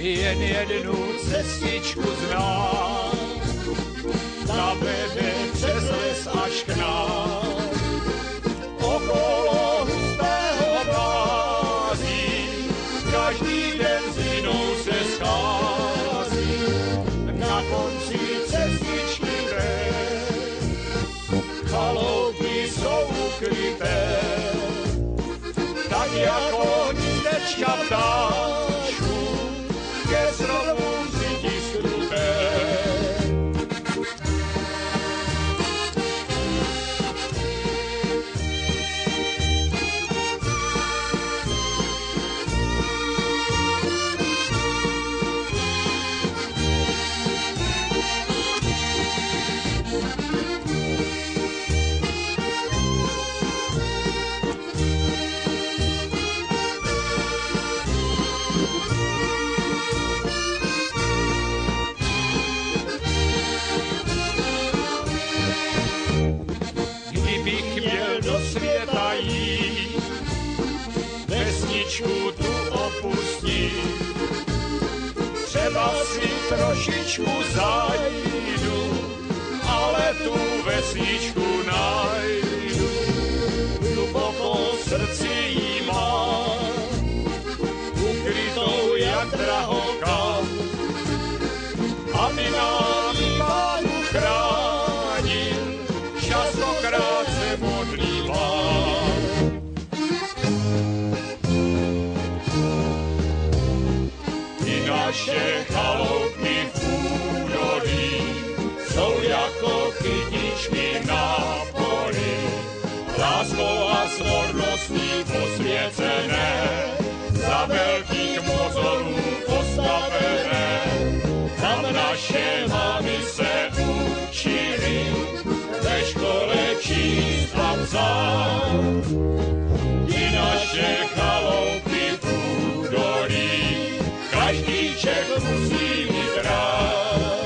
jen jednu cestičku znám, zavede přes les až k nám. Okolo hustého blází, každý den s jinou se schází. Na konci cestičky chaloupy jsou ukryté, tak jako nízdečka ptáčku ke stromům přitisknuté. Kdybych měl do světa jít, vesničku tu opustit, třeba si trošičku zajdu, ale tu vesničku najdu. Hluboko v srdci jí mám, ukrytou jak drahokam, aby nám ji Pán chránil, častokrát se modlívám. I naše chaloupy v údolí jsou jako kytičky na poli, láskou a svorností posvěcené, za velkých mozorů postavené. Tam naše mamy se učili ve škole číst a psát. I naše chaloupy v údolí každý Čech musí mít rád.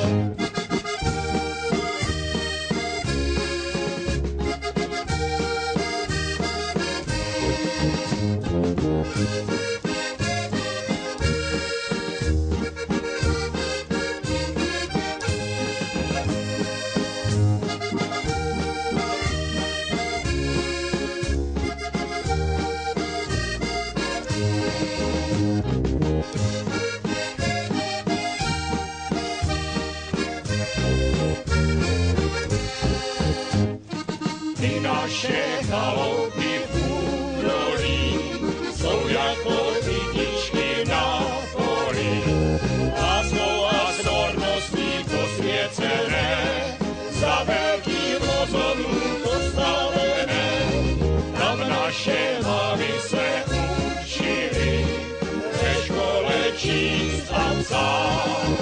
Ty naše chaloupy v údolí jsou jako kytičky na poli, láskou a svorností posvěcené, za velkých mozorů postavené. Tam naše mamy se učili ve škole číst a psát.